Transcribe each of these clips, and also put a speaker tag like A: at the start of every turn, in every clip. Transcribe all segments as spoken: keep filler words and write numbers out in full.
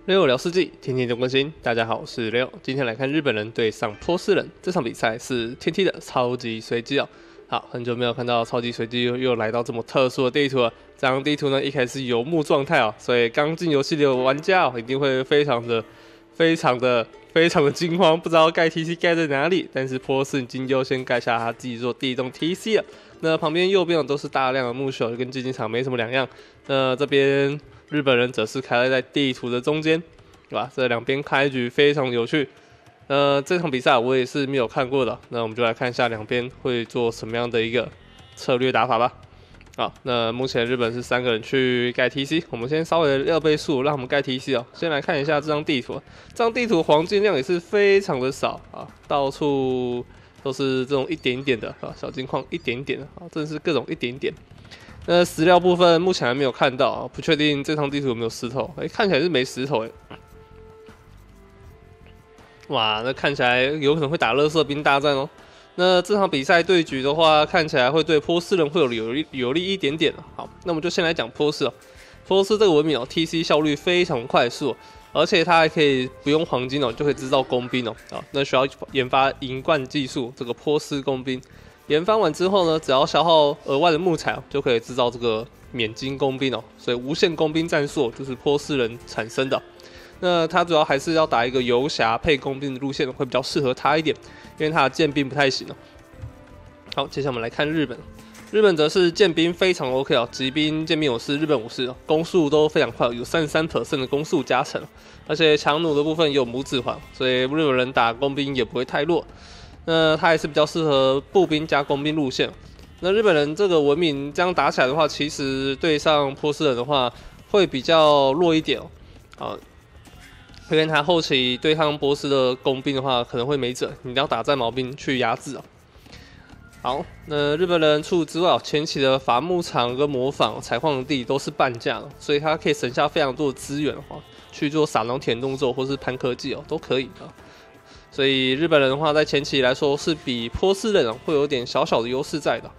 A: 六聊世纪，天天都更新。大家好，我是六。今天来看日本人对上波斯人，这场比赛是天梯的超级随机哦。好，很久没有看到超级随机又又来到这么特殊的地图了。这张地图呢，一开始是游牧状态哦，所以刚进游戏里的玩家哦，一定会非常的、非常的、非常的惊慌，不知道盖 T C 盖在哪里。但是波斯已经优先盖下他自己做第一栋 T C 了。那旁边右边都是大量的木朽，跟竞技场没什么两样。那这边日本人则是开在地图的中间，对吧？这两边开局非常有趣。呃，这场比赛我也是没有看过的，那我们就来看一下两边会做什么样的一个策略打法吧。好，那目前日本是三个人去盖 T C， 我们先稍微二倍速让他们盖 T C 哦。先来看一下这张地图，这张地图黄金量也是非常的少啊，到处都是这种一点一点的啊，小金矿一点一点的啊，真的是各种一点一点。那石料部分目前还没有看到啊，不确定这张地图有没有石头。哎、欸，看起来是没石头哎。哇，那看起来有可能会打垃圾兵大战哦。那这场比赛对局的话，看起来会对波斯人会有有利有利一点点。好，那我们就先来讲波斯哦。波斯这个文明哦 ，T C 效率非常快速、哦，而且它还可以不用黄金哦，就可以制造工兵哦。啊，那需要研发银冠技术，这个波斯工兵。研发完之后呢，只要消耗额外的木材、哦，就可以制造这个免金工兵哦。所以无限工兵战术就是波斯人产生的。那他主要还是要打一个游侠配工兵的路线，会比较适合他一点，因为他的剑兵不太行哦。好，接下来我们来看日本，日本则是剑兵非常 OK 哦，骑兵、剑兵武士、日本武士哦，攻速都非常快，有 百分之三十三 的攻速加成，而且强弩的部分也有拇指环，所以日本人打工兵也不会太弱。那他还是比较适合步兵加工兵路线。那日本人这个文明这样打起来的话，其实对上波斯人的话会比较弱一点哦。好。因为他后期对抗波斯的工兵的话，可能会没辙，你要打战矛兵去压制哦。好，那日本人除此之外，前期的伐木场跟磨坊、采矿地都是半价，所以他可以省下非常多的资源哦，去做撒农田动作或是攀科技哦，都可以的。所以日本人的话，在前期来说是比波斯人会有点小小的优势在的。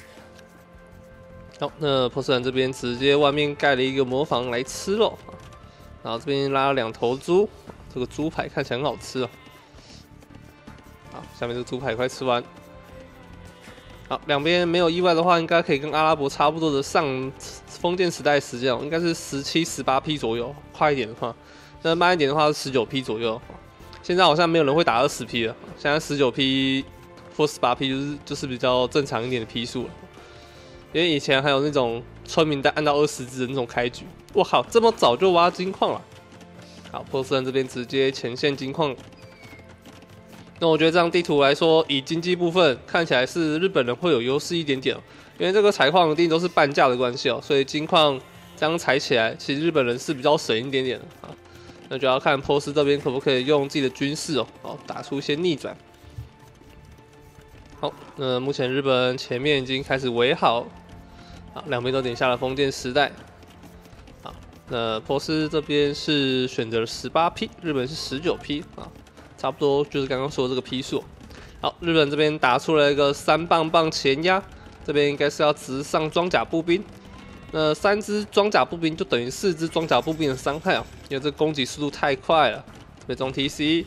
A: 好，那波斯人这边直接外面盖了一个磨坊来吃肉。然后这边拉了两头猪，这个猪排看起来很好吃哦。好，下面这个猪排快吃完。好，两边没有意外的话，应该可以跟阿拉伯差不多的上封建时代时间哦，应该是十七、十八批左右。快一点的话，那慢一点的话是十九批左右。现在好像没有人会打二十批了，现在十九批或十八批就是就是比较正常一点的批数了。因为以前还有那种村民在按到二十只的那种开局，我靠，这么早就挖金矿了！好，波斯人这边直接前线金矿。那我觉得这张地图来说，以经济部分看起来是日本人会有优势一点点哦，因为这个采矿一定都是半价的关系哦，所以金矿这样采起来，其实日本人是比较省一点点的啊。那就要看波斯这边可不可以用自己的军事哦，哦打出一些逆转。好，那目前日本前面已经开始围好，好，两边都点下了封建时代。好，那波斯这边是选择了十八批，日本是十九批啊，差不多就是刚刚说的这个批数。好，日本这边打出了一个三棒棒前压，这边应该是要直上装甲步兵。那三支装甲步兵就等于四支装甲步兵的伤害啊，因为这攻击速度太快了。这边中 T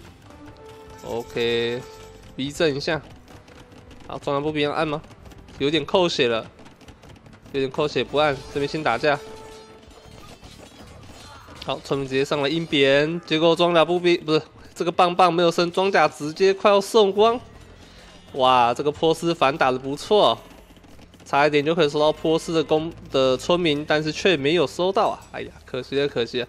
A: C，OK， 逼正一下。好，装甲步兵要按吗？有点扣血了，有点扣血不按，这边先打架。好，村民直接上了鹰扁，结果装甲步兵不是这个棒棒没有升装甲，直接快要送光。哇，这个波斯反打的不错，差一点就可以收到波斯的攻的村民，但是却没有收到啊！哎呀，可惜了，可惜了。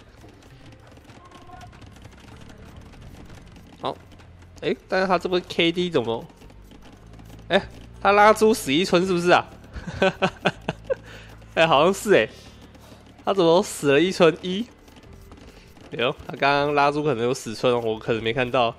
A: 好，哎、欸，但是他这个 K D 怎么？哎、欸，他拉猪死一村是不是啊？哎、欸，好像是哎、欸，他怎么死了一村一？有，他刚刚拉猪可能有死村哦，我可能没看到。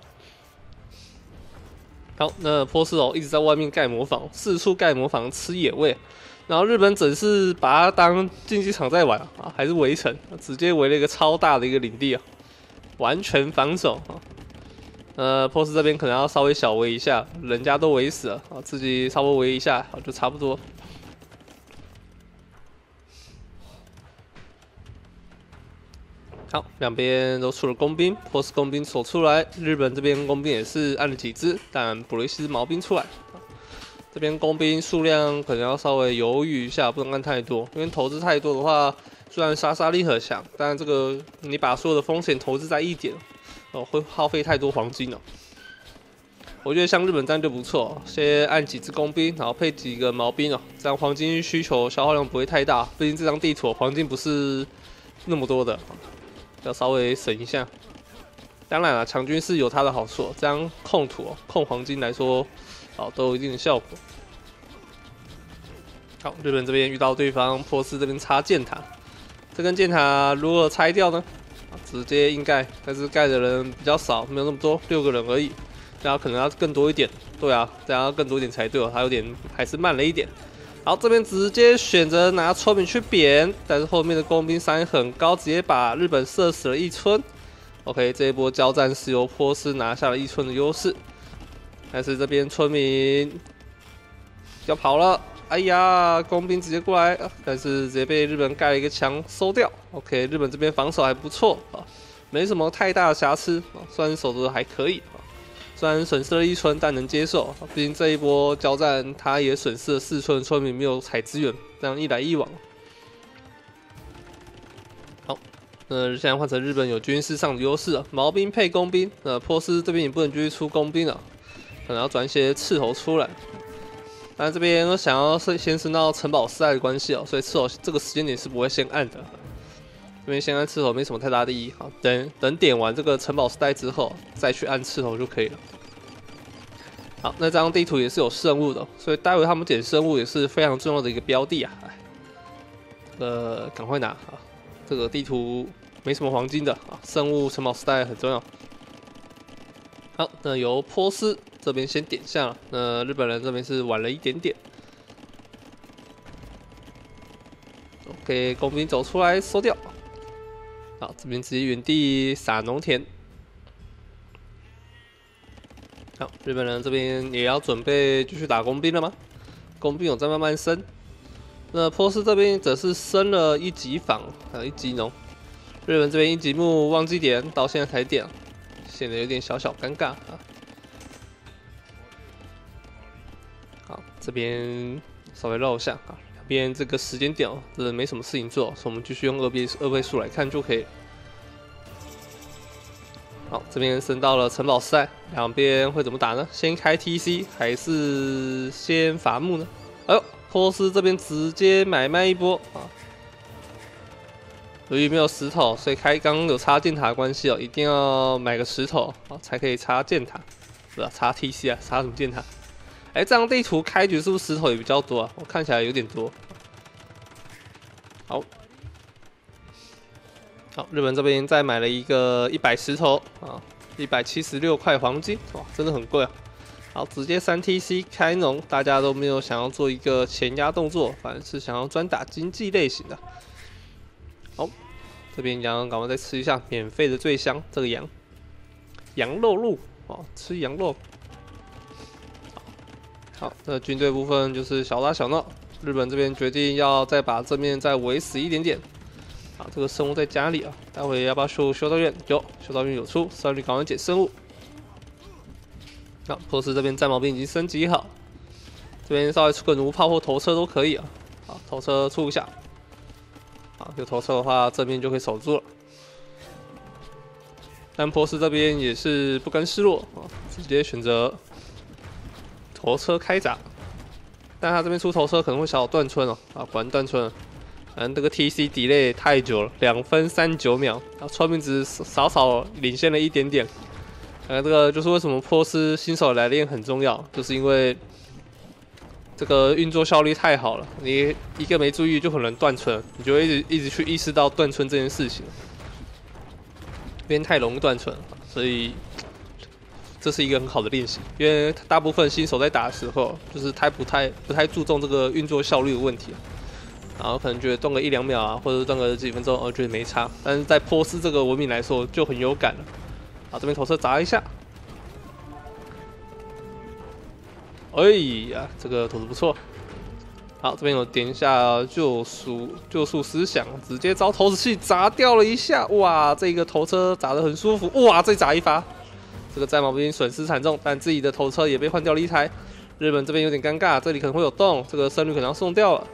A: 好，那波斯哦一直在外面盖模仿，四处盖模仿吃野味，然后日本只是把它当竞技场在玩啊，还是围城，直接围了一个超大的一个领地啊，完全防守啊。呃，波斯这边可能要稍微小围一下，人家都围死了啊，自己稍微围一下，好就差不多。 好，两边都出了工兵，波斯工兵守出来，日本这边工兵也是按了几只，但普雷斯毛兵出来。这边工兵数量可能要稍微犹豫一下，不能按太多，因为投资太多的话，虽然杀杀力很强，但这个你把所有的风险投资在一点，哦，会耗费太多黄金了。我觉得像日本战就不错，先按几只工兵，然后配几个毛兵哦，这样黄金需求消耗量不会太大。毕竟这张地图黄金不是那么多的，要稍微省一下。当然了，强军是有它的好处，这样控土、哦、控黄金来说，哦，都有一定的效果。好，日本这边遇到对方波斯这边插箭塔，这根箭塔如何拆掉呢？直接硬盖，但是盖的人比较少，没有那么多，六个人而已。这样可能要更多一点，对啊，这样要更多一点才对哦，它有点还是慢了一点。好，这边直接选择拿村民去扁，但是后面的工兵伤害很高，直接把日本射死了一村。OK， 这一波交战是由波斯拿下了一村的优势，但是这边村民要跑了，哎呀，工兵直接过来，但是直接被日本盖了一个墙收掉。OK， 日本这边防守还不错啊，没什么太大的瑕疵啊，虽然守得还可以。虽然损失了一村，但能接受。毕竟这一波交战，他也损失了四村村民没有采资源，这样一来一往。好，那现在换成日本有军事上的优势了，毛兵配工兵。呃，波斯这边也不能继续出工兵了，可能要转一些斥候出来。但这边想要先升到城堡时代的关系哦，所以斥候这个时间点是不会先按的。因为现在斥候没什么太大的意义，好，等等点完这个城堡时代之后，再去按斥候就可以了。好，那这张地图也是有圣物的，所以待会他们点圣物也是非常重要的一个标的啊。呃，赶快拿啊！这个地图没什么黄金的啊，圣物城堡时代很重要。好，那由波斯这边先点下了，那日本人这边是晚了一点点。OK， 工兵走出来收掉。好，这边直接原地撒农田。好，日本人这边也要准备继续打工兵了吗？工兵有在慢慢升。那波斯这边则是升了一级坊，还有一级农。日本这边一级木忘记点，到现在才点，显得有点小小尴尬啊。好，这边稍微绕一下啊。边这个时间点哦，真的没什么事情做，所以我们继续用二倍二倍数来看就可以了。好，这边升到了城堡时代，两边会怎么打呢？先开 T C 还是先伐木呢？哎呦，波斯这边直接买卖一波啊！由于没有石头，所以开刚刚有插箭塔的关系哦，一定要买个石头啊，才可以插箭塔，不是插 T C 啊，插什么箭塔？哎，这张地图开局是不是石头也比较多啊？我看起来有点多。好，好，日本这边再买了一个一百石头啊，一百七十六块黄金，哇，真的很贵啊。好，直接三 T C 开农，大家都没有想要做一个前压动作，反而是想要专打经济类型的。好，这边羊赶快再吃一下免费的最香这个羊，羊肉露哦，吃羊肉。好，那军队部分就是小打小闹。日本这边决定要再把正面再围死一点点。好，这个生物在家里啊，待会要不要修修道院？有，修道院有出，少女赶快捡生物。好，波斯这边战矛兵已经升级好，这边稍微出个弩炮或头车都可以啊。好，头车出一下。好，有头车的话，正面就可以守住了。但波斯这边也是不甘示弱啊，直接选择头车开闸，但他这边出头车可能会小小断村哦，啊，果然断村了。反正这个 T C delay 太久了，两分三十九秒，啊，村民只少少领先了一点点。呃，这个就是为什么波斯新手来练很重要，就是因为这个运作效率太好了，你一个没注意就可能断村，你就会一直一直去意识到断村这件事情，因为太容易断村，所以这是一个很好的练习。因为大部分新手在打的时候，就是他不太不太注重这个运作效率的问题，然后可能觉得断个一两秒啊，或者断个几分钟，我觉得没差。但是在波斯这个文明来说就很有感了。好，这边头车砸一下，哎呀，这个投的不错。 好，这边有点一下救赎救赎思想，直接招投石器砸掉了一下，哇，这个头车砸得很舒服，哇，再砸一发，这个战矛兵损失惨重，但自己的头车也被换掉了一台。日本这边有点尴尬，这里可能会有洞，这个胜率可能要送掉了。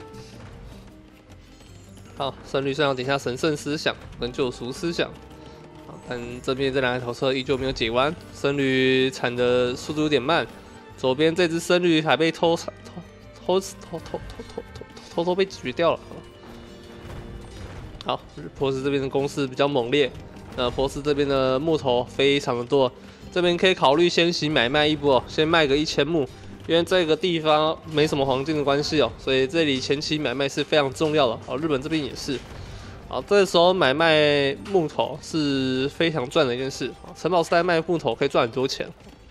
A: 好，胜率上要点下神圣思想跟救赎思想。好，但这边这两台头车依旧没有解完，胜率产的速度有点慢。左边这只胜率还被偷偷偷偷偷偷偷偷偷偷被解决掉了。好，波斯这边的攻势比较猛烈，那波斯这边的木头非常的多，这边可以考虑先行买卖一波，先卖个一千木。因为这个地方没什么黄金的关系哦，所以这里前期买卖是非常重要的。好，日本这边也是。好，这时候买卖木头是非常赚的一件事。城堡时代卖木头可以赚很多钱。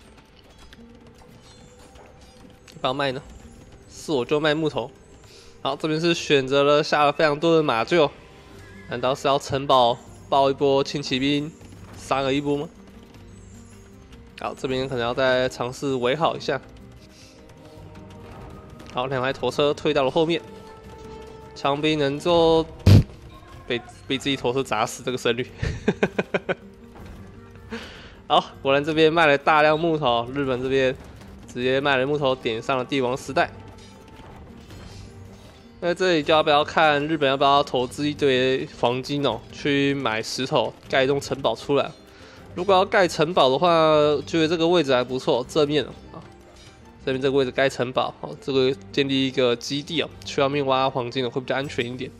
A: 不要卖呢？是我就卖木头。好，这边是选择了下了非常多的马厩，难道是要城堡爆一波轻骑兵杀了一波吗？好，这边可能要再尝试围好一下。好，两台头车退到了后面，枪兵能够被被自己头车砸死，这个胜率。好，果然这边卖了大量木头，日本这边直接卖了木头，点上了帝王时代。那这里就要不要看日本要不要投资一堆黄金哦，去买石头盖一栋城堡出来。如果要盖城堡的话，觉得这个位置还不错，正面啊。这边这个位置盖城堡，哦，这个建立一个基地哦，去外面挖黄金的会比较安全一点。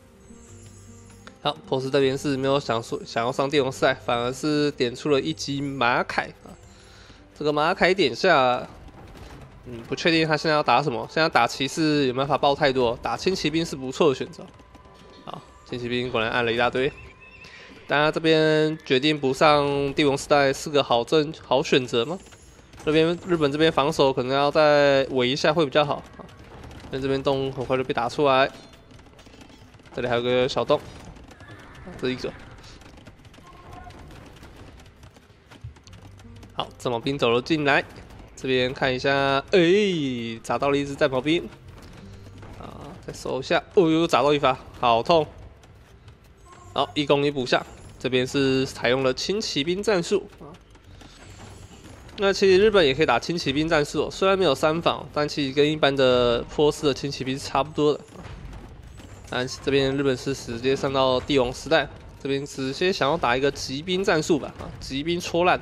A: 好，波斯这边是没有想说想要上帝王赛，反而是点出了一击马凯啊。这个马凯点下，嗯，不确定他现在要打什么，现在打骑士有没有办法爆太多？打轻骑兵是不错的选择。好，轻骑兵果然按了一大堆。大家这边决定不上帝王时代是个好阵好选择吗？这边日本这边防守可能要再围一下会比较好啊，因为这边洞很快就被打出来。这里还有个小洞，这一个。好，战矛兵走了进来，这边看一下，哎、欸，砸到了一只战矛兵。啊，再收一下，哦呦，砸到一发，好痛。好，一攻一补下，这边是采用了轻骑兵战术啊。那其实日本也可以打轻骑兵战术、哦，虽然没有三防，但其实跟一般的波斯的轻骑兵是差不多的。但这边日本是直接上到帝王时代，这边直接想要打一个骑兵战术吧，啊，骑兵戳烂。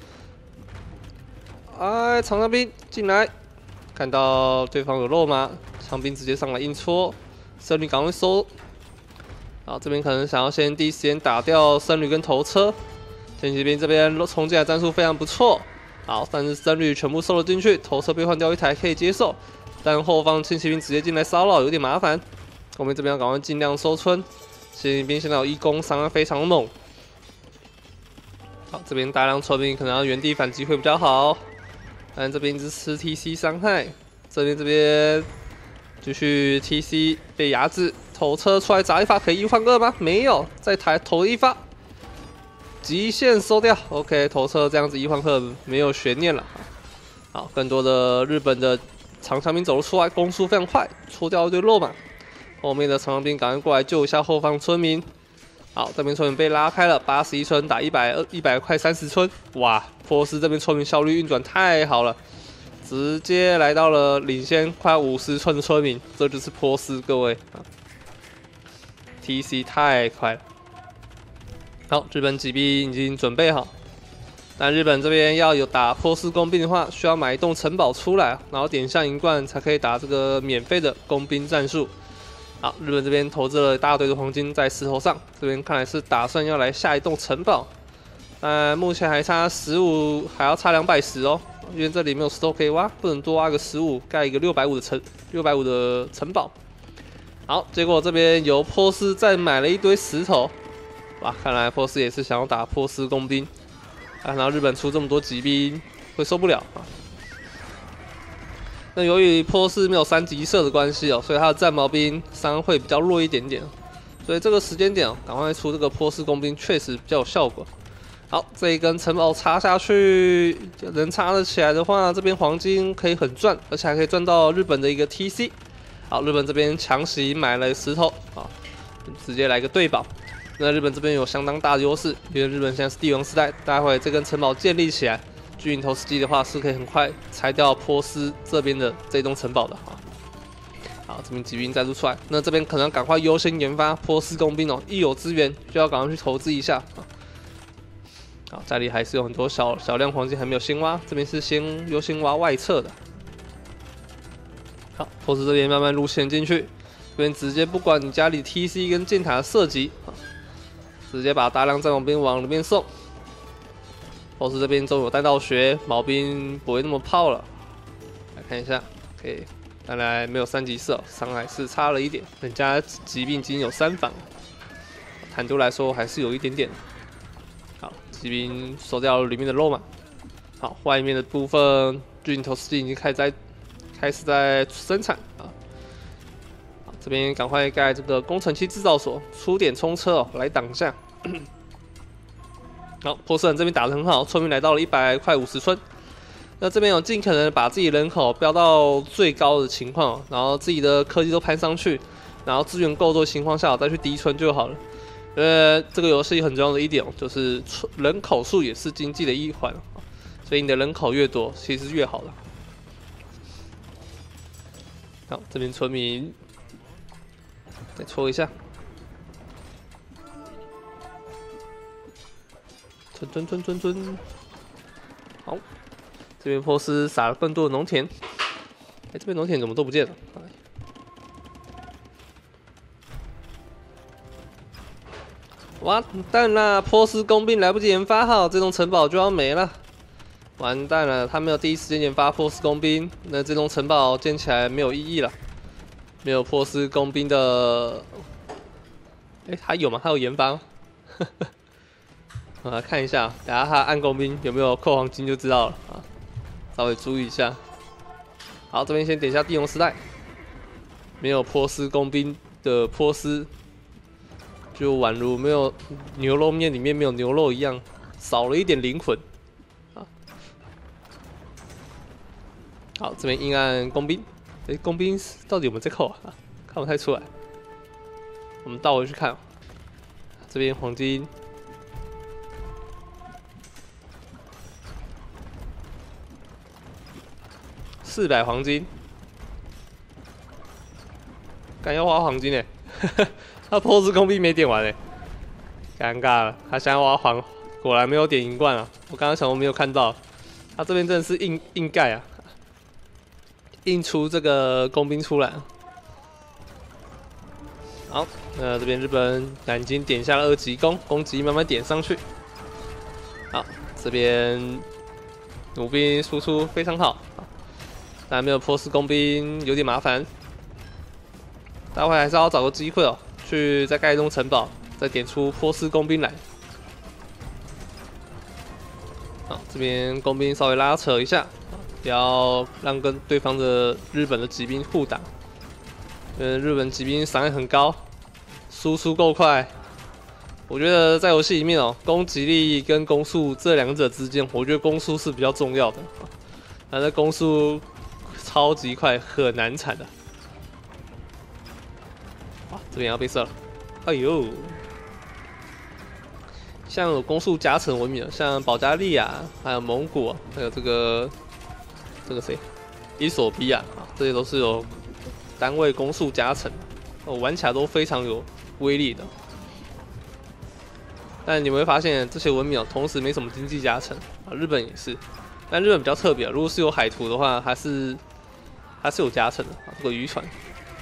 A: 哎，长枪兵进来，看到对方有肉吗？长兵直接上来硬戳，僧侣赶快收。好，这边可能想要先第一时间打掉僧侣跟头车，轻骑兵这边冲进来战术非常不错。好，但是僧侣全部收了进去，头车被换掉一台可以接受，但后方轻骑兵直接进来骚扰有点麻烦。后面这边要赶快尽量收村，轻骑兵现在有一攻，伤害非常猛。好，这边大量村民可能要原地反击会比较好，但这边一直吃 T C 伤害，这边这边继续 T C 被压制，头车出来砸一发可以一换二吗？没有，再抬投一发。极限收掉 ，OK， 头车这样子一换二没有悬念了。好，更多的日本的长枪兵走了出来，攻速非常快，戳掉一堆肉嘛。后面的长枪兵赶快过来救一下后方村民。好，这边村民被拉开了，八十一村打一百二，一百快三十村，哇！波斯这边村民效率运转太好了，直接来到了领先快五十村的村民，这就是波斯，各位啊 ，T C 太快了。好，日本骑兵已经准备好。但日本这边要有打波斯工兵的话，需要买一栋城堡出来，然后点下银冠才可以打这个免费的工兵战术。好，日本这边投资了一大堆的黄金在石头上，这边看来是打算要来下一栋城堡。呃，目前还差十五，还要差两百石哦，因为这里没有石头可以挖，不能多挖个十五，盖一个六百五的城六百五的城堡。好，结果这边由波斯再买了一堆石头。哇，看来波斯也是想要打波斯工兵，看到日本出这么多骑兵会受不了啊。那由于波斯没有三级射的关系哦，所以他的战矛兵伤会比较弱一点点，所以这个时间点哦，赶快出这个波斯工兵确实比较有效果。好，这一根城堡插下去，能插得起来的话，这边黄金可以很赚，而且还可以赚到日本的一个 T C。 好，日本这边强袭买了石头啊，直接来个对保。那日本这边有相当大的优势，因为日本现在是帝王时代，待会这根城堡建立起来，巨型投石机的话是可以很快拆掉波斯这边的这栋城堡的啊。好，这边骑兵再度出来，那这边可能赶快优先研发波斯工兵哦，一有资源就要赶快去投资一下啊。好，家里还是有很多小小量黄金还没有先挖，这边是先优先挖外侧的。好，波斯这边慢慢路线进去，这边直接不管你家里 T C 跟箭塔的射击，直接把大量战王兵往里面送。波斯这边终有弹道学，毛兵不会那么炮了。来看一下 ，OK， 当然没有三级射，伤害是差了一点，人家骑兵已经有三防，坦度来说还是有一点点。好，骑兵收掉了里面的肉嘛。好，外面的部分巨型投石机已经开始在开始在生产啊。好，这边赶快盖这个工程器制造所，出点冲车哦，来挡下。好，波斯人这边打得很好，村民来到了一百快五十村。那这边有尽可能把自己人口飙到最高的情况，然后自己的科技都攀上去，然后资源够多的情况下，再去敌村就好了。呃，这个游戏很重要的一点就是人口数也是经济的一环，所以你的人口越多，其实越好的。好，这边村民再戳一下，村村村村村。好，这边波斯撒了更多的农田。哎，这边农田怎么都不见了？完蛋啦！波斯工兵来不及研发好，这栋城堡就要没了。完蛋了，他没有第一时间研发波斯工兵，那这栋城堡建起来没有意义了。没有波斯工兵的，哎、欸，还有吗？还有研发吗？我来看一下，等下他暗工兵有没有扣黄金就知道了啊，稍微注意一下。好，这边先点一下帝王时代，没有波斯工兵的波斯。就宛如没有牛肉面里面没有牛肉一样，少了一点灵魂。啊，好，这边阴暗工兵，哎、欸，工兵到底有没有在扣啊？看不太出来。我们倒回去看，这边黄金，四百黄金，敢要花黄金哎、欸！他波斯工兵没点完哎，尴尬了。他想要挖黄，果然没有点银冠啊！我刚刚想我没有看到，他这边真的是硬硬盖啊，硬出这个工兵出来。好，那这边日本已经点下了二级攻，攻击慢慢点上去。好，这边弩兵输出非常好，但没有波斯工兵有点麻烦，待会还是要找个机会哦。去再盖一栋城堡，再点出波斯工兵来。好，这边工兵稍微拉扯一下，不要让跟对方的日本的骑兵互打。呃，日本骑兵伤害很高，输出够快。我觉得在游戏里面哦，攻击力跟攻速这两者之间，我觉得攻速是比较重要的。反正攻速超级快，很难铲的。哇，这边要被射了！哎呦，像有攻速加成文明，像保加利亚、还有蒙古，还有这个这个谁，伊索比亚啊，这些都是有单位攻速加成，哦，玩起来都非常有威力的。但你们会发现，这些文明同时没什么经济加成啊，日本也是，但日本比较特别，如果是有海图的话，还是还是有加成的啊，这个渔船。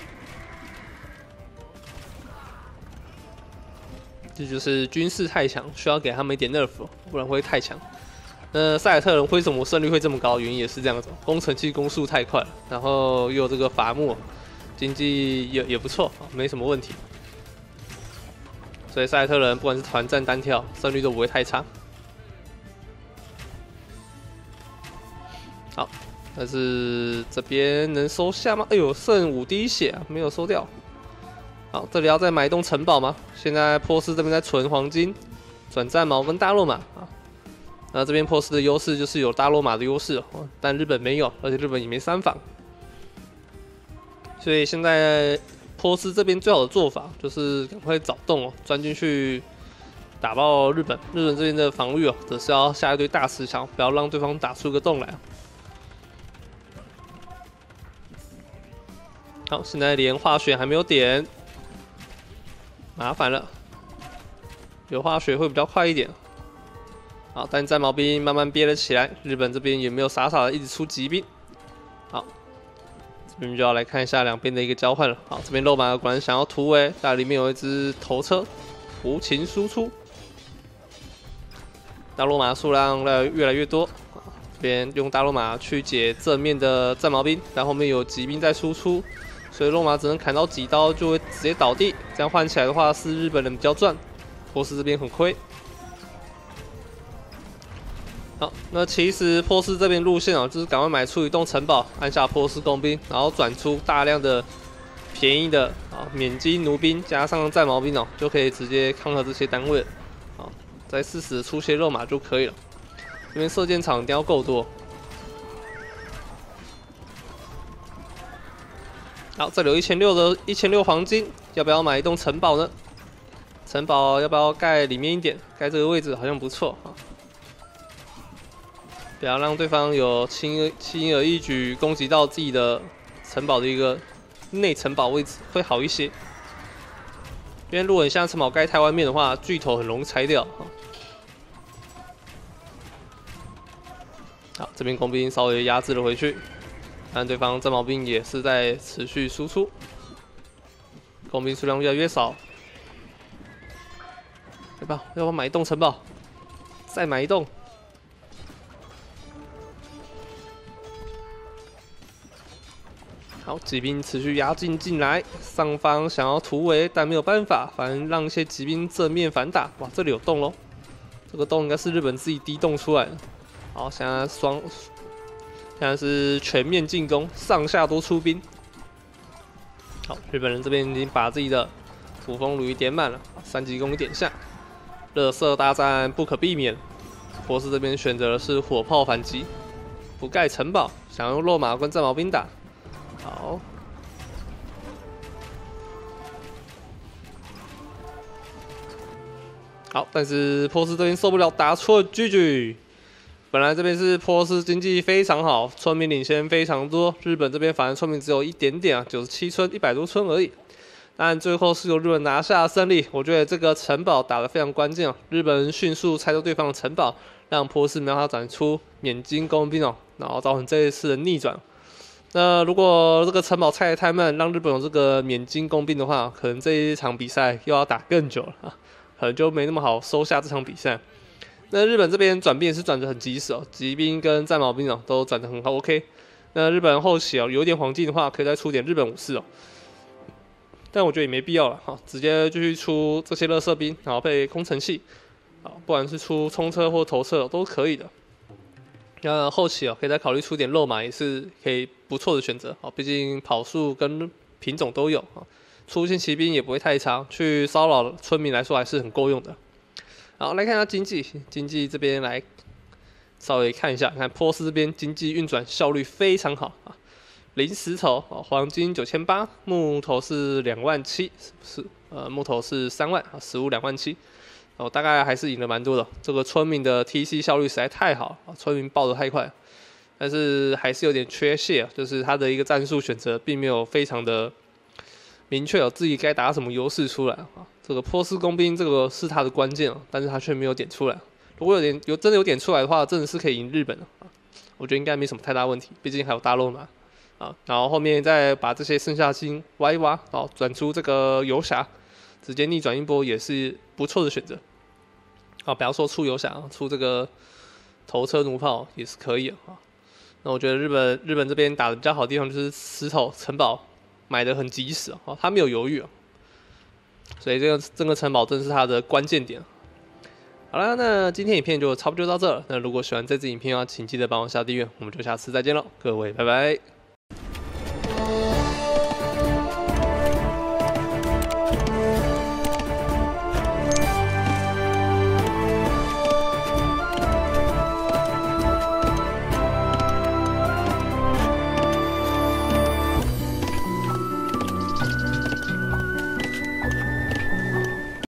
A: 这就是军事太强，需要给他们一点 nerf， 不然会太强。那塞尔特人为什么胜率会这么高？原因也是这样子，工程器攻速太快了，然后又有这个伐木，经济也也不错，没什么问题。所以塞尔特人不管是团战单挑，胜率都不会太差。好，但是这边能收下吗？哎呦，剩五滴血啊，没有收掉。好，这里要再买一栋城堡吗？现在波斯这边在存黄金、转战矛跟大罗马啊。那这边波斯的优势就是有大罗马的优势，但日本没有，而且日本也没三防。 所以现在波斯这边最好的做法就是赶快找洞哦，钻进去打爆日本。日本这边的防御哦，则是要下一堆大石墙，不要让对方打出个洞来。好，现在连化学还没有点，麻烦了。有化学会比较快一点。好，但战矛兵慢慢憋了起来，日本这边也没有傻傻的一直出骑兵。好。 这边就要来看一下两边的一个交换了。好，这边肉马果然想要突围，但里面有一只头车，无情输出。大肉马数量越来越多，这边用大肉马去解正面的战矛兵，但后面有骑兵在输出，所以肉马只能砍到几刀就会直接倒地。这样换起来的话，是日本人比较赚，波斯这边很亏。 好，那其实波斯这边路线哦，就是赶快买出一栋城堡，按下波斯工兵，然后转出大量的便宜的啊免金弩兵，加上战矛兵哦，就可以直接抗衡这些单位了。好，再适时出些肉马就可以了。这边射箭场一定要够多。好，这里有一千六的一千六黄金，要不要买一栋城堡呢？城堡要不要盖里面一点？盖这个位置好像不错啊。 不要让对方有轻轻而易举攻击到自己的城堡的一个内城堡位置，会好一些。因为如果你像城堡盖太外面的话，巨头很容易拆掉。好，这边工兵稍微压制了回去，但对方战矛兵也是在持续输出，工兵数量越来越少。要不要？要不要买一栋城堡？再买一栋。 好，骑兵持续压进进来，上方想要突围，但没有办法，反正让一些骑兵正面反打。哇，这里有洞喽，这个洞应该是日本自己滴洞出来的。好，现在双，现在是全面进攻，上下都出兵。好，日本人这边已经把自己的土风炉点满了，三级弓点下，热射大战不可避免。波斯这边选择的是火炮反击，不盖城堡，想用肉马跟战矛兵打。 好，好，但是波斯这边受不了，打出了 G G。本来这边是波斯经济非常好，村民领先非常多，日本这边反而村民只有一点点啊，九十七村，一百多村而已。但最后是由日本拿下胜利，我觉得这个城堡打得非常关键哦，日本人迅速拆掉对方的城堡，让波斯没办法展出免金工兵哦，然后造成这一次的逆转。 那如果这个城堡拆得太慢，让日本有这个免金工兵的话，可能这一场比赛又要打更久了啊，可能就没那么好收下这场比赛。那日本这边转兵也是转得很及时哦，骑兵跟战矛兵哦都转得很好 ，OK。那日本后期哦有点黄金的话，可以再出点日本武士哦，但我觉得也没必要了哈，直接继续出这些垃圾兵，然后配空城器，啊，不管是出冲车或头车都可以的。 那后期哦，可以再考虑出点肉马，也是可以不错的选择哦。毕竟跑速跟品种都有啊，出现骑兵也不会太长，去骚扰村民来说还是很够用的。好，来看一下经济，经济这边来稍微看一下，看波斯这边经济运转效率非常好啊。零石头哦，黄金九千八，木头是两万七，是呃木头是三万啊，食物两万七。 哦，大概还是赢了蛮多的。这个村民的 T C 效率实在太好，村民爆得太快，但是还是有点缺陷，就是他的一个战术选择并没有非常的明确，有自己该打什么优势出来啊。这个波斯工兵这个是他的关键，但是他却没有点出来。如果有点有真的有点出来的话，真的是可以赢日本的啊。我觉得应该没什么太大问题，毕竟还有大肉马啊。然后后面再把这些剩下金挖一挖，然后转出这个游侠，直接逆转一波也是不错的选择。 啊，不要说出游侠，出这个头车弩炮也是可以啊。那我觉得日本日本这边打的比较好的地方就是石头城堡买的很及时啊，他没有犹豫啊，所以这个这个城堡正是他的关键点。好了，那今天影片就差不多就到这了。那如果喜欢这支影片的话，请记得帮我下订阅，我们就下次再见喽，各位拜拜。